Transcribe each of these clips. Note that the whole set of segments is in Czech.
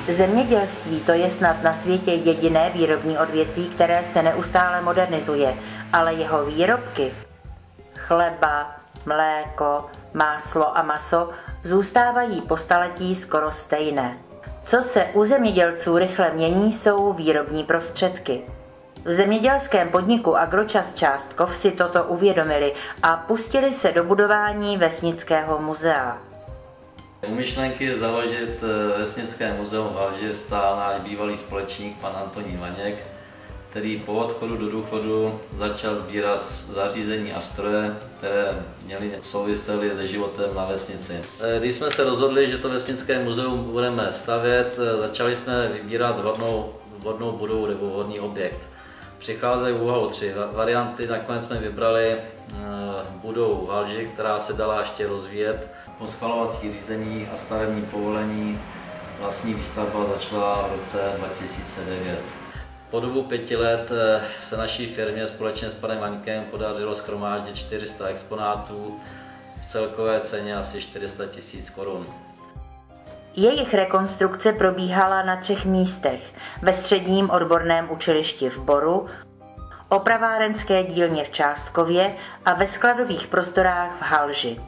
Zemědělství to je snad na světě jediné výrobní odvětví, které se neustále modernizuje, ale jeho výrobky, chleba, mléko, máslo a maso, zůstávají po staletí skoro stejné. Co se u zemědělců rychle mění, jsou výrobní prostředky. V zemědělském podniku Agročas Částkov si toto uvědomili a pustili se do budování vesnického muzea. U myšlenky založit vesnické muzeum v Halži stál náš bývalý společník pan Antonín Vaněk, který po odchodu do důchodu začal sbírat zařízení a stroje, které souvisely se životem na vesnici. Když jsme se rozhodli, že to vesnické muzeum budeme stavět, začali jsme vybírat vhodnou budovu nebo vhodný objekt. Přicházejí v úvahu 3 varianty, nakonec jsme vybrali budovu v Halži, která se dala ještě rozvíjet. Po schvalovací řízení a stavební povolení vlastní výstavba začala v roce 2009. Po dobu 5 let se naší firmě společně s panem Vaňkem podařilo shromáždit 400 exponátů v celkové ceně asi 400 000 korun. Jejich rekonstrukce probíhala na 3 místech. Ve středním odborném učilišti v Boru, opravárenské dílně v Částkově a ve skladových prostorách v Halži.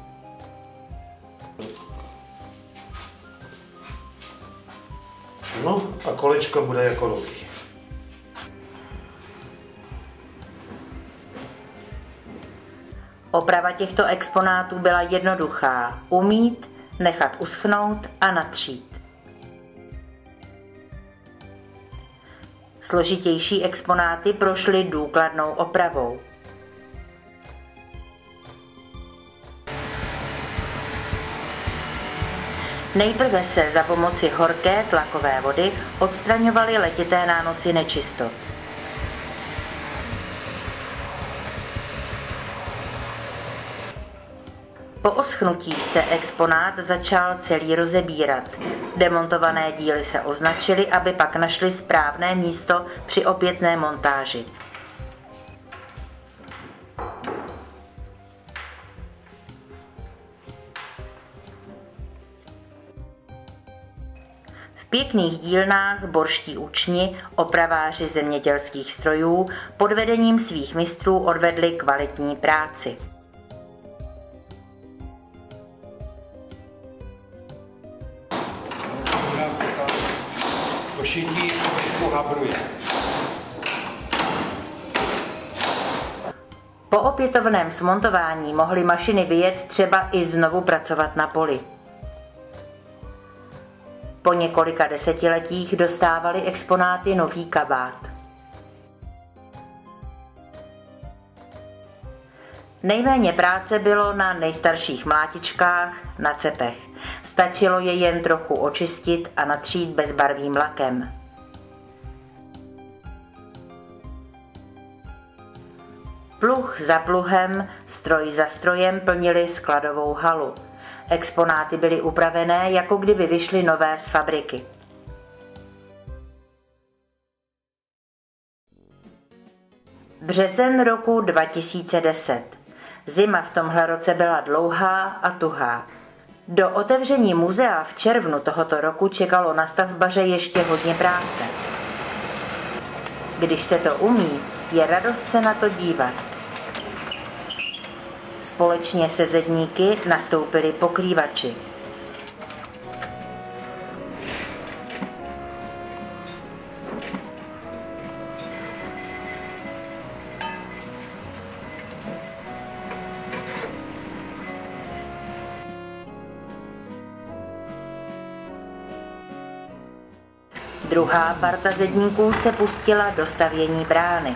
No a kolečko bude jako nový. Oprava těchto exponátů byla jednoduchá. Umýt, nechat uschnout a natřít. Složitější exponáty prošly důkladnou opravou. Nejprve se za pomoci horké tlakové vody odstraňovaly letité nánosy nečistot. Po oschnutí se exponát začal celý rozebírat. Demontované díly se označily, aby pak našly správné místo při opětné montáži. V pěkných dílnách borští učni, opraváři zemědělských strojů pod vedením svých mistrů odvedli kvalitní práci. To šití trošku habruje. Po opětovném smontování mohly mašiny vyjet třeba i znovu pracovat na poli. Po několika desetiletích dostávaly exponáty nový kabát. Nejméně práce bylo na nejstarších mlátičkách, na cepech. Stačilo je jen trochu očistit a natřít bezbarvým lakem. Pluh za pluhem, stroj za strojem plnili skladovou halu. Exponáty byly upravené, jako kdyby vyšly nové z fabriky. Březen roku 2010. Zima v tomhle roce byla dlouhá a tuhá. Do otevření muzea v červnu tohoto roku čekalo na stavbaře ještě hodně práce. Když se to umí, je radost se na to dívat. Společně se zedníky nastoupili pokrývači. Druhá parta zedníků se pustila do stavění brány.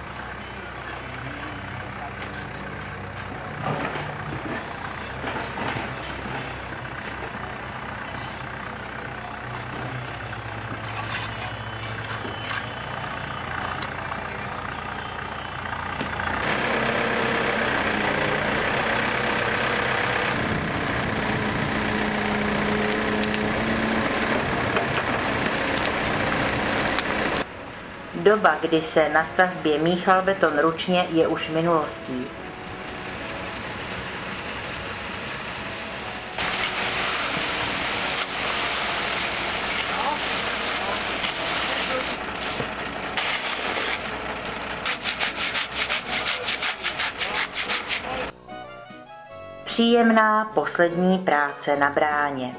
Doba, kdy se na stavbě míchal beton ručně, je už minulostí. Nepříjemná poslední práce na bráně.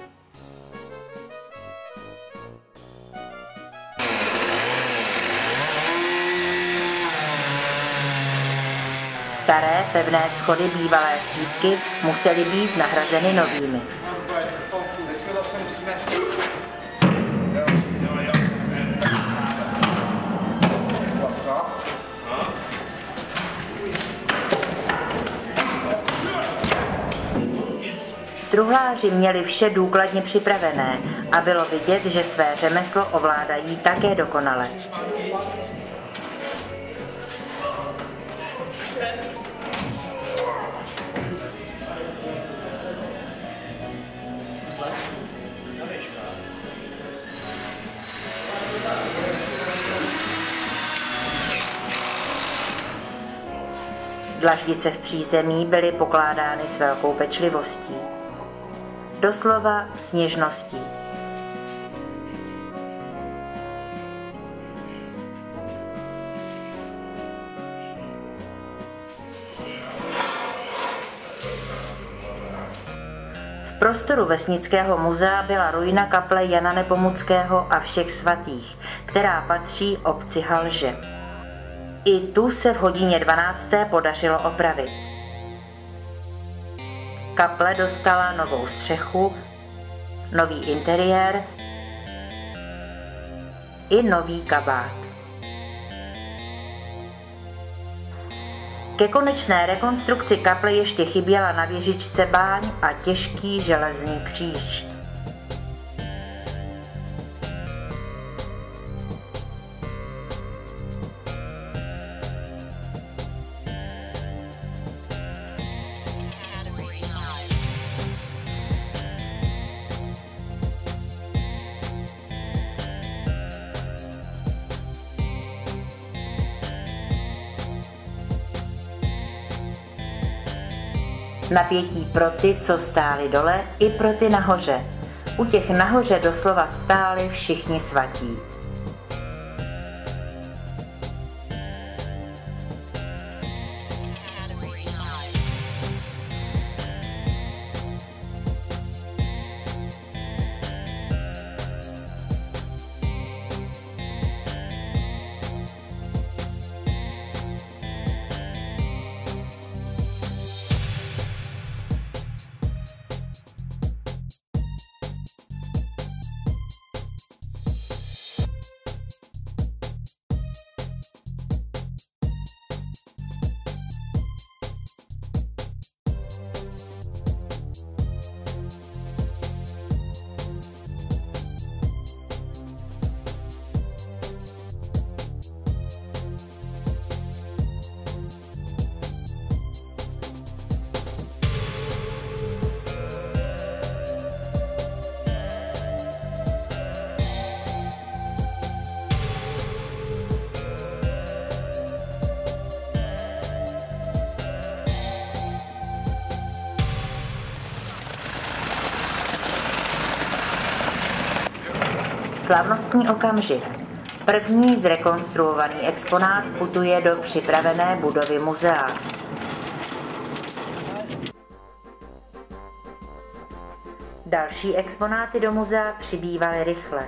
Staré pevné schody bývalé sýpky musely být nahrazeny novými. Truhláři měli vše důkladně připravené a bylo vidět, že své řemeslo ovládají také dokonale. Dlaždice v přízemí byly pokládány s velkou pečlivostí. Doslova s něžností. V prostoru Vesnického muzea byla ruina kaple Jana Nepomuckého a všech svatých, která patří obci Halže. I tu se v hodině 12. podařilo opravit. Kaple dostala novou střechu, nový interiér i nový kabát. Ke konečné rekonstrukci kaple ještě chyběla na věžičce báň a těžký železný kříž. Napětí pro ty, co stáli dole, i pro ty nahoře. U těch nahoře doslova stáli všichni svatí. Slavnostní okamžik. První zrekonstruovaný exponát putuje do připravené budovy muzea. Další exponáty do muzea přibývaly rychle.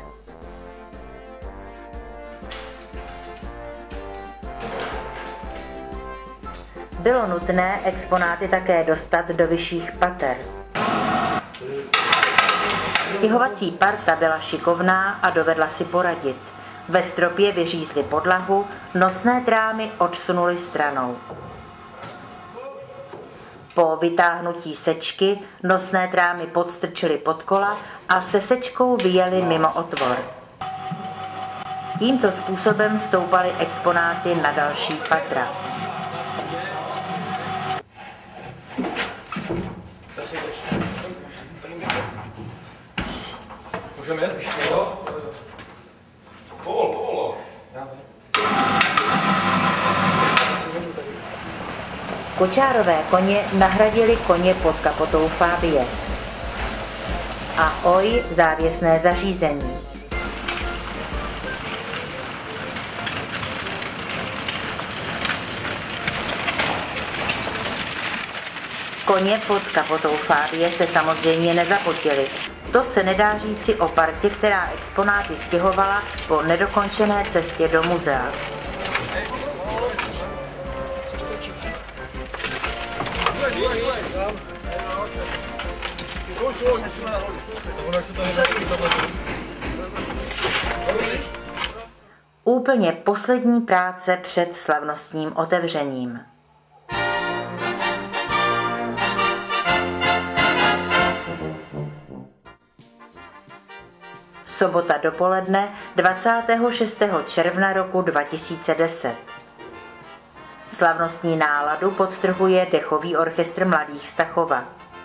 Bylo nutné exponáty také dostat do vyšších pater. Stěhovací parta byla šikovná a dovedla si poradit. Ve stropě vyřízli podlahu, nosné trámy odsunuli stranou. Po vytáhnutí sečky nosné trámy podstrčili pod kola a se sečkou vyjeli mimo otvor. Tímto způsobem stoupaly exponáty na další patra. Můžeme jet ještě, jo? Povol. Kočárové koně nahradili koně pod kapotou Fabie. Ahoj, závěsné zařízení. Koně pod kapotou Fabie se samozřejmě nezapotily. To se nedá říci o partě, která exponáty stěhovala po nedokončené cestě do muzea. Úplně poslední práce před slavnostním otevřením. Sobota dopoledne 26. června roku 2010. Slavnostní náladu podtrhuje dechový orchestr Mladých Stachova.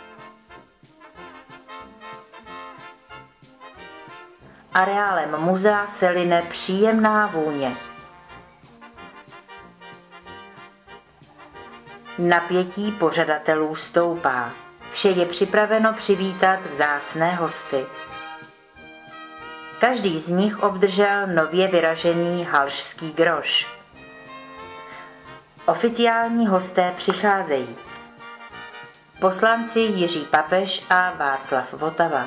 Areálem muzea se line příjemná vůně. Napětí pořadatelů stoupá. Vše je připraveno přivítat vzácné hosty. Každý z nich obdržel nově vyražený halšský groš. Oficiální hosté přicházejí. Poslanci Jiří Papež a Václav Votava.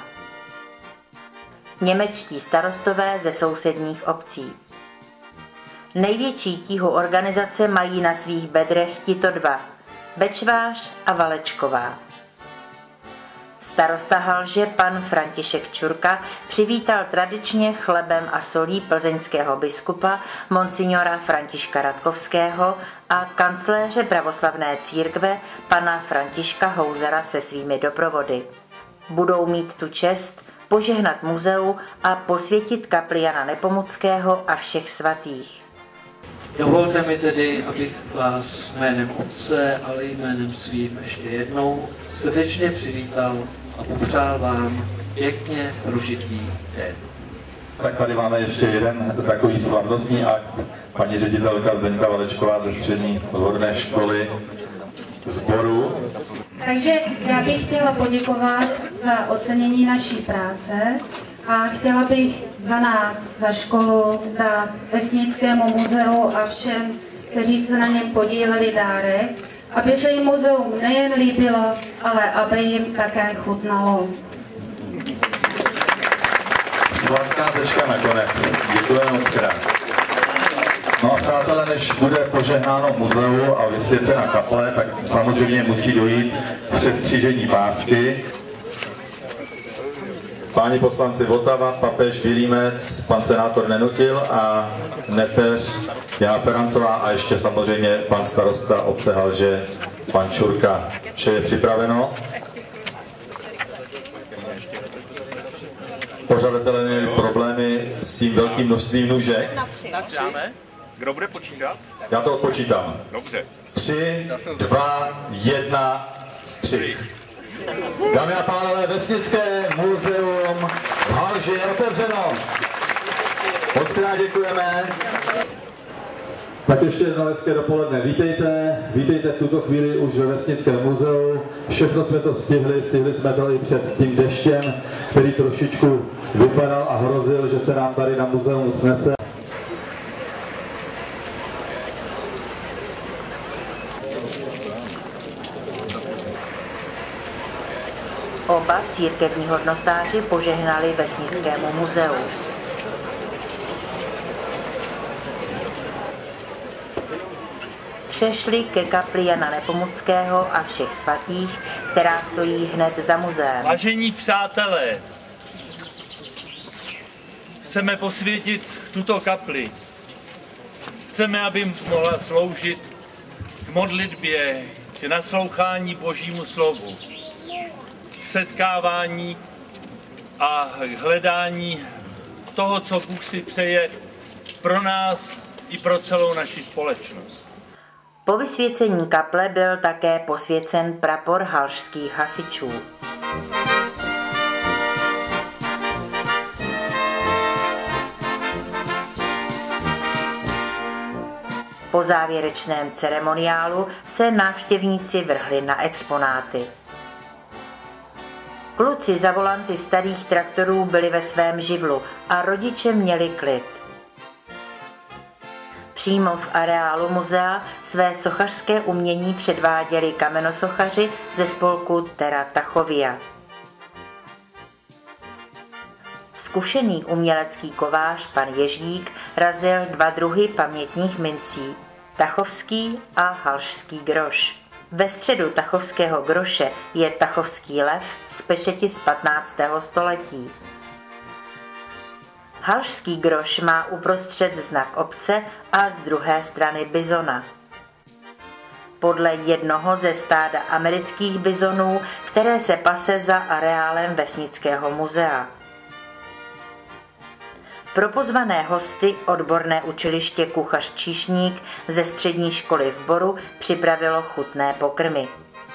Němečtí starostové ze sousedních obcí. Největší tíhu organizace mají na svých bedrech tito dva, Bečvář a Valečková. Starosta Halže pan František Čurka přivítal tradičně chlebem a solí plzeňského biskupa monsignora Františka Radkovského a kancléře pravoslavné církve pana Františka Houzera se svými doprovody. Budou mít tu čest požehnat muzeu a posvětit kapli Jana Nepomuckého a všech svatých. Dovolte mi tedy, abych vás jménem Otce, ale i jménem svým ještě jednou srdečně přivítal a popřál vám pěkně prožitý den. Tak tady máme ještě jeden takový slavnostní akt. Paní ředitelka Zdeňka Valečková ze střední odborné školy sboru. Takže já bych chtěla poděkovat za ocenění naší práce a chtěla bych za nás, za školu, dát Vesnickému muzeu a všem, kteří se na něm podíleli, dárek, aby se jim muzeum nejen líbilo, ale aby jim také chutnalo. Sladká tečka nakonec. Děkujeme moc krát. No a přátelé, než bude požehnáno muzeu a vysvěcena kaple, tak samozřejmě musí dojít k přestřížení pásky. Páni poslanci Votava, Papež, Vilímec, pan senátor Nenutil a neteř Jana Ferancová a ještě samozřejmě pan starosta obce Halže, pan Čurka. Vše je připraveno. Pořadatelé měli problémy s tím velkým množstvím nůžek. Kdo bude počítat? Já to odpočítám. Dobře. 3, 2, 1, střih. Dámy a pánové, Vesnické muzeum v Halži je otevřeno. Moc krát děkujeme. Tak ještě jednou hezké dopoledne. Vítejte v tuto chvíli už ve Vesnickém muzeu. Všechno jsme to stihli jsme to i před tím deštěm, který trošičku vypadal a hrozil, že se nám tady na muzeum snese. Oba církevní hodnostáři požehnali Vesnickému muzeu. Přešli ke kapli Jana Nepomuckého a všech svatých, která stojí hned za muzeem. Vážení přátelé, chceme posvětit tuto kapli. Chceme, aby mohla sloužit k modlitbě, k naslouchání Božímu slovu, k setkávání a k hledání toho, co Bůh si přeje pro nás i pro celou naši společnost. Po vysvěcení kaple byl také posvěcen prapor halšských hasičů. Po závěrečném ceremoniálu se návštěvníci vrhli na exponáty. Kluci za volanty starých traktorů byli ve svém živlu a rodiče měli klid. Přímo v areálu muzea své sochařské umění předváděli kamenosochaři ze spolku Terra Tachovia. Zkušený umělecký kovář pan Ježdík razil 2 druhy pamětních mincí, tachovský a halšský groš. Ve středu tachovského groše je tachovský lev z pečeti z 15. století. Halšský groš má uprostřed znak obce a z druhé strany bizona. Podle jednoho ze stáda amerických bizonů, které se pase za areálem Vesnického muzea. Pro pozvané hosty odborné učiliště Kuchař Číšník ze střední školy v Boru připravilo chutné pokrmy.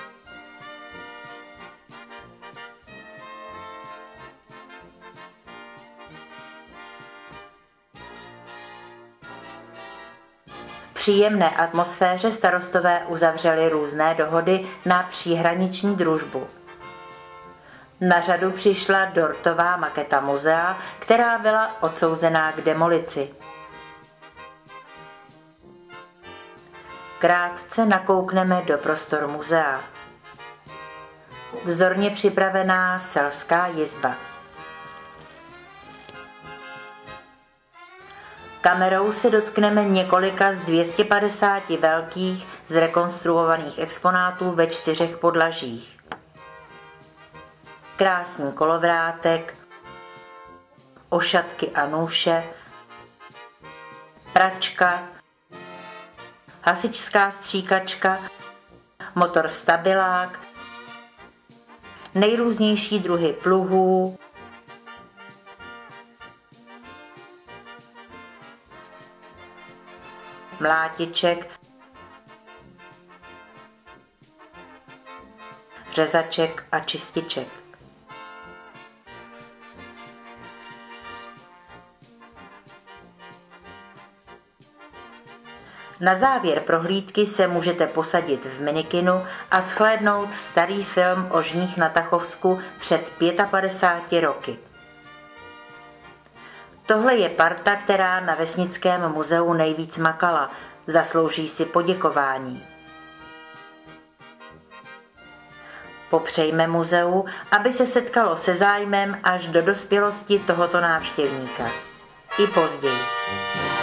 V příjemné atmosféře starostové uzavřeli různé dohody na příhraniční družbu. Na řadu přišla dortová maketa muzea, která byla odsouzená k demolici. Krátce nakoukneme do prostor muzea. Vzorně připravená selská jizba. Kamerou se dotkneme několika z 250 velkých zrekonstruovaných exponátů ve 4 podlažích. Krásný kolovrátek, ošatky a nůše, pračka, hasičská stříkačka, motor stabilák, nejrůznější druhy pluhů, mlátiček, řezaček a čističek. Na závěr prohlídky se můžete posadit v minikinu a shlédnout starý film o žních na Tachovsku před 55 roky. Tohle je parta, která na Vesnickém muzeu nejvíc makala, zaslouží si poděkování. Popřejme muzeu, aby se setkalo se zájmem až do dospělosti tohoto návštěvníka. I později.